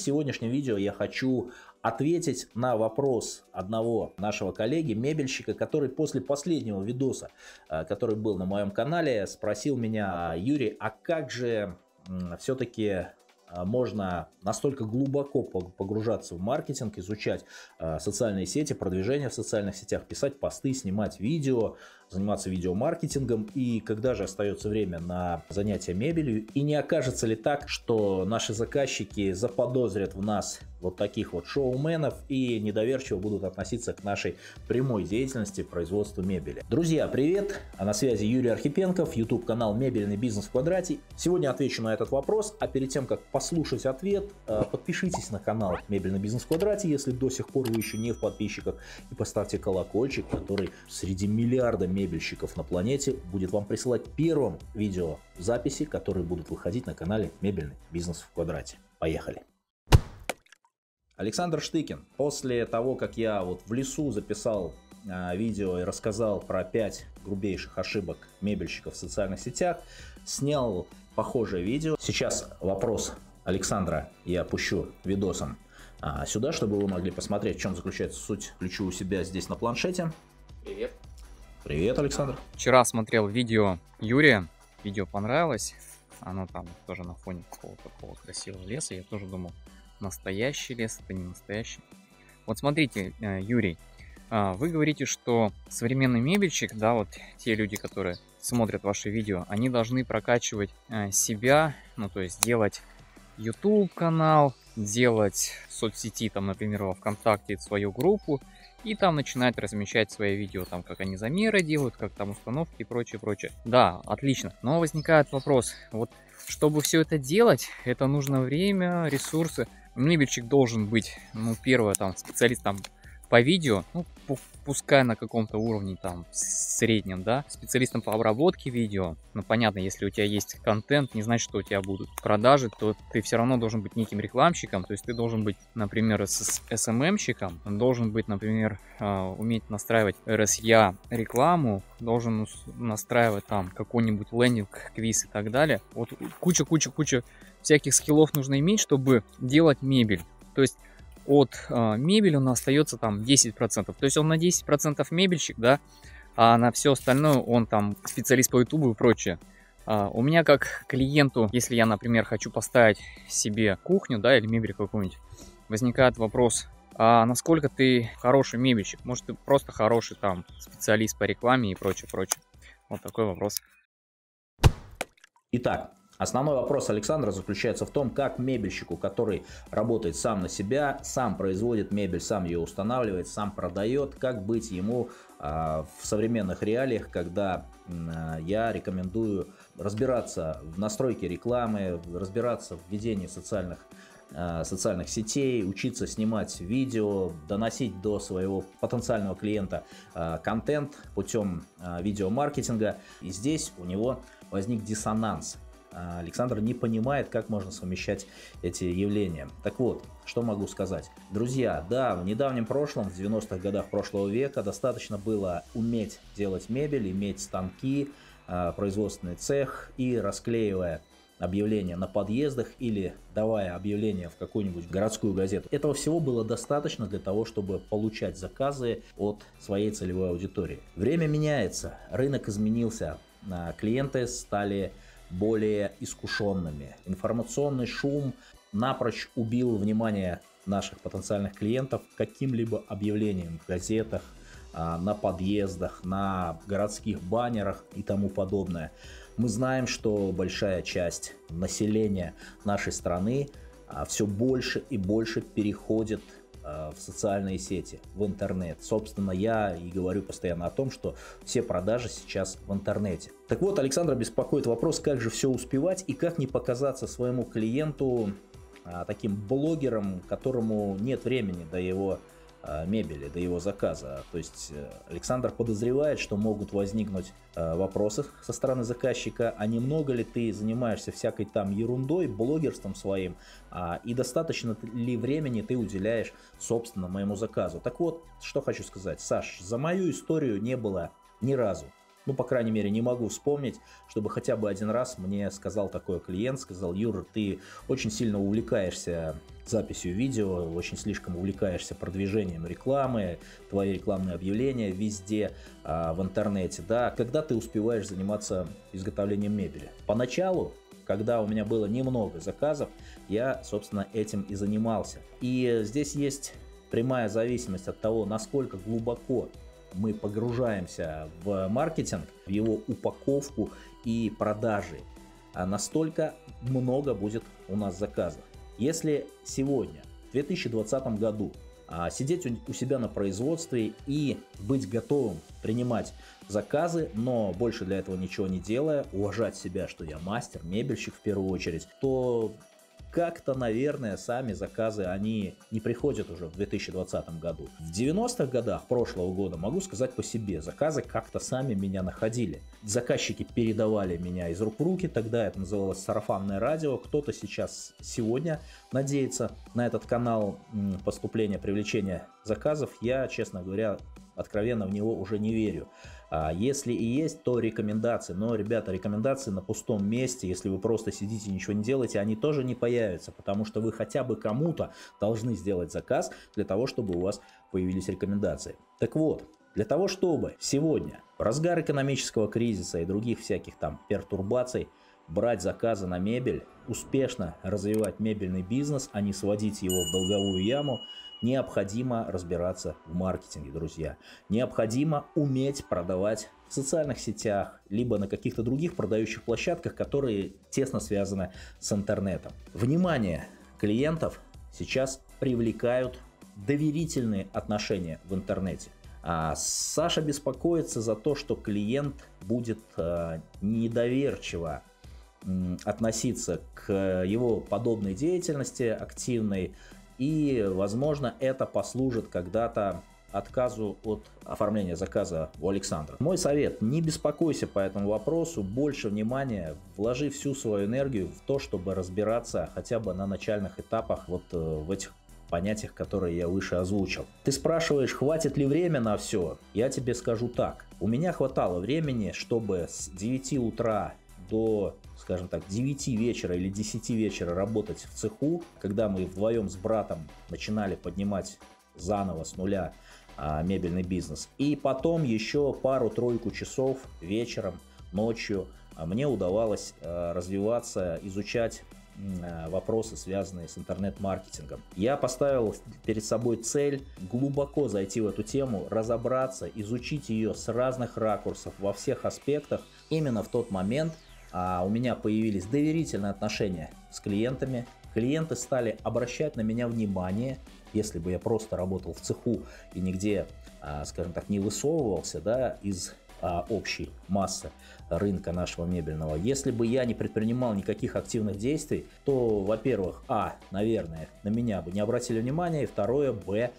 В сегодняшнем видео я хочу ответить на вопрос одного нашего коллеги, мебельщика, который после последнего видоса, который был на моем канале, спросил меня: Юрий, а как же все-таки можно настолько глубоко погружаться в маркетинг, изучать социальные сети, продвижение в социальных сетях, писать посты, снимать видео, заниматься видеомаркетингом, и когда же остается время на занятия мебелью, и не окажется ли так, что наши заказчики заподозрят в нас вот таких вот шоуменов и недоверчиво будут относиться к нашей прямой деятельности производства мебели. Друзья, привет! А на связи Юрий Архипенков, YouTube канал «Мебельный бизнес в квадрате». Сегодня отвечу на этот вопрос, а перед тем, как послушать ответ, подпишитесь на канал «Мебельный бизнес в квадрате», если до сих пор вы еще не в подписчиках, и поставьте колокольчик, который среди миллиарда мебельщиков на планете будет вам присылать первым видеозаписи, которые будут выходить на канале «Мебельный бизнес в квадрате». Поехали! Александр Штыкин. После того, как я вот в лесу записал видео и рассказал про 5 грубейших ошибок мебельщиков в социальных сетях, снял похожее видео. Сейчас вопрос Александра я опущу видосом сюда, чтобы вы могли посмотреть, в чем заключается суть. Включу у себя здесь на планшете. Привет. Привет, Александр. Вчера смотрел видео Юрия. Видео понравилось. Оно там тоже на фоне какого-то такого красивого леса. Я тоже думал, настоящий лес, это не настоящий. Вот смотрите, Юрий, вы говорите, что современный мебельщик, да, вот те люди, которые смотрят ваши видео, они должны прокачивать себя, ну, то есть делать YouTube канал, делать в соцсети, там, например, во ВКонтакте свою группу, и там начинать размещать свои видео, там, как они замеры делают, как там установки и прочее, прочее. Да, отлично. Но возникает вопрос, вот, чтобы все это делать, это нужно время, ресурсы. Мебельщик должен быть, ну, первое, там, специалист там по видео, ну, пускай на каком-то уровне там среднем, да, специалистом по обработке видео. Ну, понятно, если у тебя есть контент, не значит, что у тебя будут продажи, то ты все равно должен быть неким рекламщиком, то есть ты должен быть, например, SMM-щиком, должен быть, например, уметь настраивать RSA рекламу, должен настраивать там какой-нибудь лендинг, квиз и так далее. Вот куча всяких скиллов нужно иметь, чтобы делать мебель. То есть от мебели у нас остается там 10%. То есть он на 10% мебельщик, да, а на все остальное он там специалист по ютубу и прочее. У меня как клиенту, если я, например, хочу поставить себе кухню, да, или мебель какую-нибудь, возникает вопрос: а насколько ты хороший мебельщик? Может, ты просто хороший там специалист по рекламе и прочее. Вот такой вопрос. Итак, основной вопрос Александра заключается в том, как мебельщику, который работает сам на себя, сам производит мебель, сам ее устанавливает, сам продает, как быть ему в современных реалиях, когда я рекомендую разбираться в настройке рекламы, разбираться в ведении социальных сетей, учиться снимать видео, доносить до своего потенциального клиента контент путем видеомаркетинга. И здесь у него возник диссонанс. Александр не понимает, как можно совмещать эти явления. Так вот, что могу сказать. Друзья, да, в недавнем прошлом, в 90-х годах прошлого века, достаточно было уметь делать мебель, иметь станки, производственный цех, и расклеивая объявления на подъездах или давая объявления в какую-нибудь городскую газету. Этого всего было достаточно для того, чтобы получать заказы от своей целевой аудитории. Время меняется, рынок изменился, клиенты стали более искушенными. Информационный шум напрочь убил внимание наших потенциальных клиентов к каким-либо объявлениям в газетах, на подъездах, на городских баннерах и тому подобное. Мы знаем, что большая часть населения нашей страны все больше и больше переходит в социальные сети, в интернет. Собственно, я и говорю постоянно о том, что все продажи сейчас в интернете. Так вот, Александра беспокоит вопрос, как же все успевать и как не показаться своему клиенту таким блогером, которому нет времени до его мебели, до его заказа. То есть Александр подозревает, что могут возникнуть вопросы со стороны заказчика: а немного ли ты занимаешься всякой там ерундой, блогерством своим, и достаточно ли времени ты уделяешь, собственно, моему заказу. Так вот, что хочу сказать. Саш, за мою историю не было ни разу, ну, по крайней мере, не могу вспомнить, чтобы хотя бы один раз мне сказал такой клиент, сказал: Юр, ты очень сильно увлекаешься записью видео, очень слишком увлекаешься продвижением рекламы, твои рекламные объявления везде в интернете, да, когда ты успеваешь заниматься изготовлением мебели. Поначалу, когда у меня было немного заказов, я, собственно, этим и занимался. И здесь есть прямая зависимость от того, насколько глубоко мы погружаемся в маркетинг, в его упаковку и продажи, а настолько много будет у нас заказов. Если сегодня, в 2020 году, сидеть у себя на производстве и быть готовым принимать заказы, но больше для этого ничего не делая, уважать себя, что я мастер, мебельщик в первую очередь, то как-то, наверное, сами заказы, они не приходят уже в 2020 году. В 90-х годах прошлого года, могу сказать по себе, заказы как-то сами меня находили. Заказчики передавали меня из рук в руки, тогда это называлось сарафанное радио. Кто-то сегодня надеется на этот канал поступления, привлечения заказов. Я, честно говоря, откровенно в него уже не верю. Если и есть, то рекомендации. Но, ребята, рекомендации на пустом месте, если вы просто сидите и ничего не делаете, они тоже не появятся, потому что вы хотя бы кому-то должны сделать заказ для того, чтобы у вас появились рекомендации. Так вот, для того, чтобы сегодня, в разгар экономического кризиса и других всяких там пертурбаций, брать заказы на мебель, успешно развивать мебельный бизнес, а не сводить его в долговую яму, необходимо разбираться в маркетинге, друзья. Необходимо уметь продавать в социальных сетях, либо на каких-то других продающих площадках, которые тесно связаны с интернетом. Внимание клиентов сейчас привлекают доверительные отношения в интернете. Саша беспокоится за то, что клиент будет недоверчиво относиться к его подобной деятельности активной, и, возможно, это послужит когда-то отказу от оформления заказа у Александра. Мой совет: не беспокойся по этому вопросу, больше внимания вложи всю свою энергию в то, чтобы разбираться хотя бы на начальных этапах вот в этих понятиях, которые я выше озвучил. Ты спрашиваешь, хватит ли время на все? Я тебе скажу так. У меня хватало времени, чтобы с 9 утра до, скажем так, 9 вечера или 10 вечера работать в цеху, когда мы вдвоем с братом начинали поднимать заново с нуля мебельный бизнес. И потом еще пару-тройку часов вечером, ночью мне удавалось развиваться, изучать вопросы, связанные с интернет-маркетингом. Я поставил перед собой цель глубоко зайти в эту тему, разобраться, изучить ее с разных ракурсов, во всех аспектах. Именно в тот момент у меня появились доверительные отношения с клиентами. Клиенты стали обращать на меня внимание. Если бы я просто работал в цеху и нигде, скажем так, не высовывался, да, из общей массы рынка нашего мебельного, если бы я не предпринимал никаких активных действий, то, во-первых, наверное, на меня бы не обратили внимания, и второе,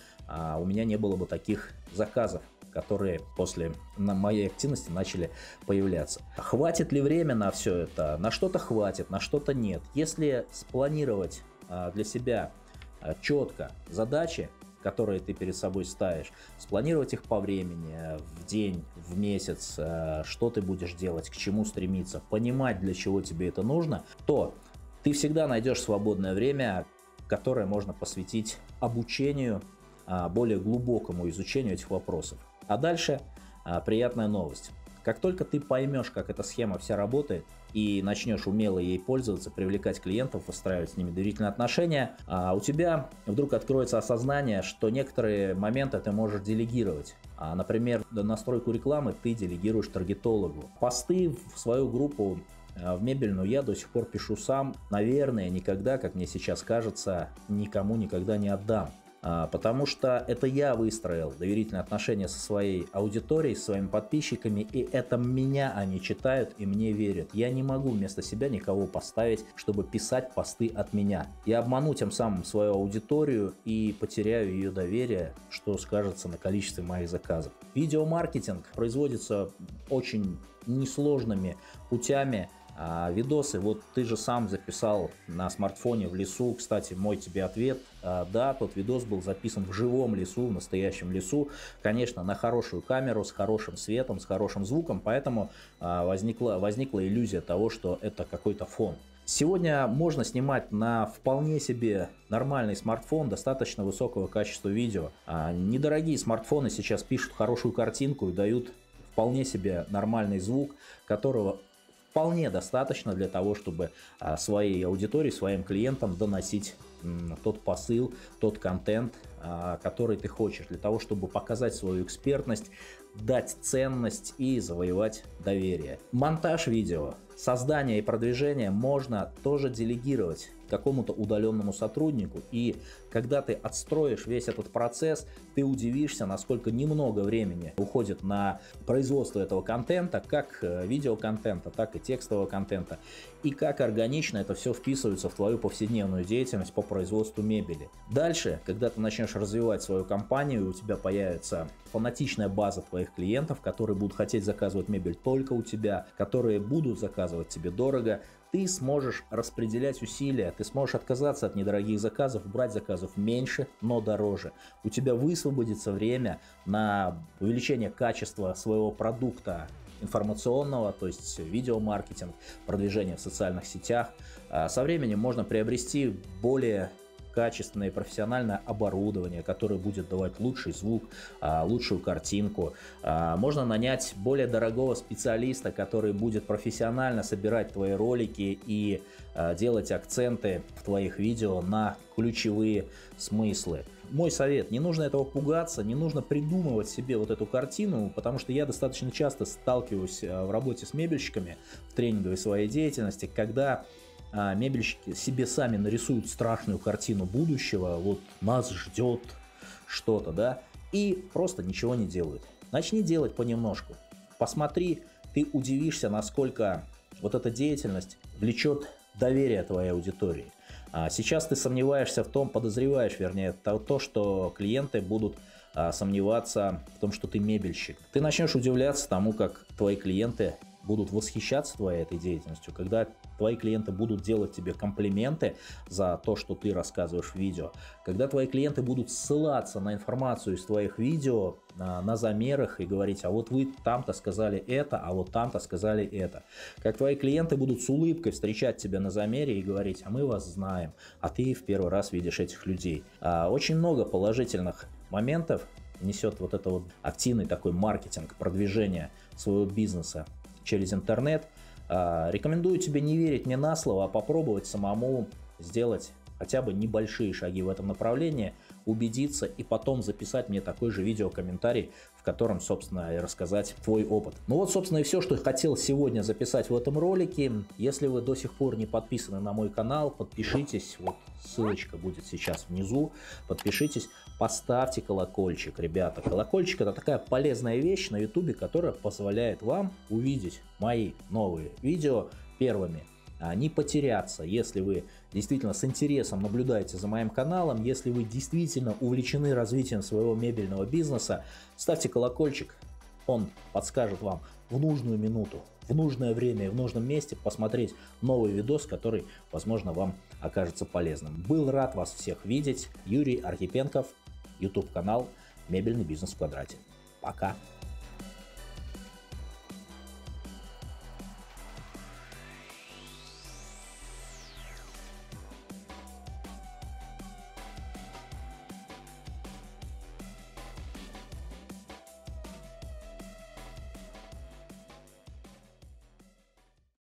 у меня не было бы таких заказов, которые после моей активности начали появляться. Хватит ли время на все это? На что-то хватит, на что-то нет. Если спланировать для себя четко задачи, которые ты перед собой ставишь, спланировать их по времени, в день, в месяц, что ты будешь делать, к чему стремиться, понимать, для чего тебе это нужно, то ты всегда найдешь свободное время, которое можно посвятить обучению, более глубокому изучению этих вопросов. А дальше приятная новость. Как только ты поймешь, как эта схема вся работает, и начнешь умело ей пользоваться, привлекать клиентов, выстраивать с ними доверительные отношения, у тебя вдруг откроется осознание, что некоторые моменты ты можешь делегировать. Например, настройку рекламы ты делегируешь таргетологу. Посты в свою группу в мебельную я до сих пор пишу сам. Наверное, никогда, как мне сейчас кажется, никому никогда не отдам. Потому что это я выстроил доверительные отношения со своей аудиторией, со своими подписчиками, и это меня они читают и мне верят. Я не могу вместо себя никого поставить, чтобы писать посты от меня. Я обману тем самым свою аудиторию и потеряю ее доверие, что скажется на количестве моих заказов. Видеомаркетинг производится очень несложными путями. Видосы, вот ты же сам записал на смартфоне в лесу. Кстати, мой тебе ответ: да, тот видос был записан в живом лесу, в настоящем лесу, конечно, на хорошую камеру, с хорошим светом, с хорошим звуком, поэтому возникла иллюзия того, что это какой-то фон. Сегодня можно снимать на вполне себе нормальный смартфон достаточно высокого качества видео. Недорогие смартфоны сейчас пишут хорошую картинку и дают вполне себе нормальный звук, которого вполне достаточно для того, чтобы своей аудитории, своим клиентам доносить тот посыл, тот контент, который ты хочешь, для того, чтобы показать свою экспертность, дать ценность и завоевать доверие. Монтаж видео, создание и продвижение можно тоже делегировать какому-то удаленному сотруднику, и когда ты отстроишь весь этот процесс, ты удивишься, насколько немного времени уходит на производство этого контента, как видеоконтента, так и текстового контента, и как органично это все вписывается в твою повседневную деятельность по производству мебели. Дальше, когда ты начнешь развивать свою компанию, у тебя появится фанатичная база твоих клиентов, которые будут хотеть заказывать мебель только у тебя, которые будут заказывать тебе дорого, ты сможешь распределять усилия, ты сможешь отказаться от недорогих заказов, брать заказов меньше, но дороже. У тебя высвободится время на увеличение качества своего продукта информационного, то есть видеомаркетинг, продвижение в социальных сетях. Со временем можно приобрести более качественное и профессиональное оборудование, которое будет давать лучший звук, лучшую картинку. Можно нанять более дорогого специалиста, который будет профессионально собирать твои ролики и делать акценты в твоих видео на ключевые смыслы. Мой совет: не нужно этого пугаться, не нужно придумывать себе вот эту картину, потому что я достаточно часто сталкиваюсь в работе с мебельщиками в тренинговой своей деятельности, когда мебельщики себе сами нарисуют страшную картину будущего, вот нас ждет что-то, да, и просто ничего не делают. Начни делать понемножку. Посмотри, ты удивишься, насколько вот эта деятельность влечет доверие твоей аудитории. Сейчас ты сомневаешься в том, подозреваешь, вернее, то, что клиенты будут сомневаться в том, что ты мебельщик. Ты начнешь удивляться тому, как твои клиенты будут восхищаться твоей этой деятельностью, когда твои клиенты будут делать тебе комплименты за то, что ты рассказываешь в видео, когда твои клиенты будут ссылаться на информацию из твоих видео, на замерах и говорить: а вот вы там-то сказали это, а вот там-то сказали это. Как твои клиенты будут с улыбкой встречать тебя на замере и говорить: а мы вас знаем, а ты в первый раз видишь этих людей. Очень много положительных моментов несет вот это вот активный такой маркетинг, продвижение своего бизнеса через интернет. Рекомендую тебе не верить мне на слово, а попробовать самому сделать хотя бы небольшие шаги в этом направлении, убедиться и потом записать мне такой же видеокомментарий, в котором, собственно, и рассказать твой опыт. Ну вот, собственно, и все, что я хотел сегодня записать в этом ролике. Если вы до сих пор не подписаны на мой канал, подпишитесь, вот ссылочка будет сейчас внизу, подпишитесь, поставьте колокольчик, ребята. Колокольчик — это такая полезная вещь на YouTube, которая позволяет вам увидеть мои новые видео первыми, не потеряться. Если вы действительно с интересом наблюдаете за моим каналом, если вы действительно увлечены развитием своего мебельного бизнеса, ставьте колокольчик, он подскажет вам в нужную минуту, в нужное время и в нужном месте посмотреть новый видос, который, возможно, вам окажется полезным. Был рад вас всех видеть. Юрий Архипенков, YouTube канал «Мебельный бизнес в квадрате». Пока!